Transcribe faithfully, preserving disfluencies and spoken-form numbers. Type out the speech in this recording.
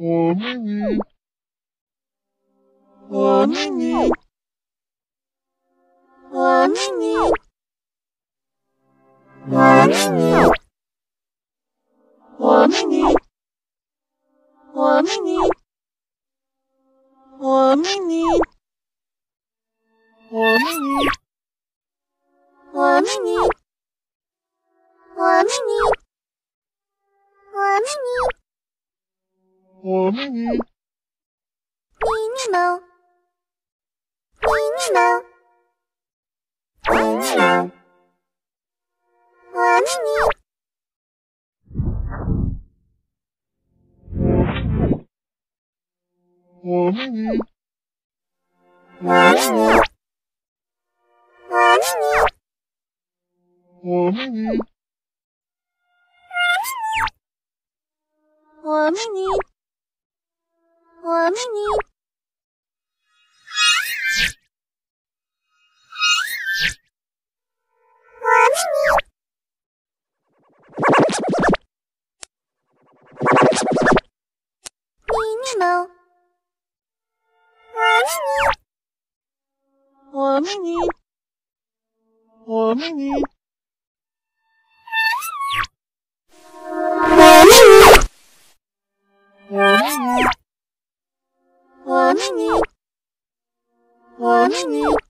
我咪咪，我咪咪，我咪咪，我咪咪，我咪咪，我咪咪，我咪咪，我咪咪，我咪咪，我咪咪，我咪咪。我咪咪，Ninimo，Ninimo，Ninimo，我咪咪，我咪咪，我咪咪，我咪咪，我咪咪，我咪咪。我咪咪，我咪咪，咪咪猫，我咪咪，我咪咪，我咪咪，我咪咪。我咪咪，我咪咪，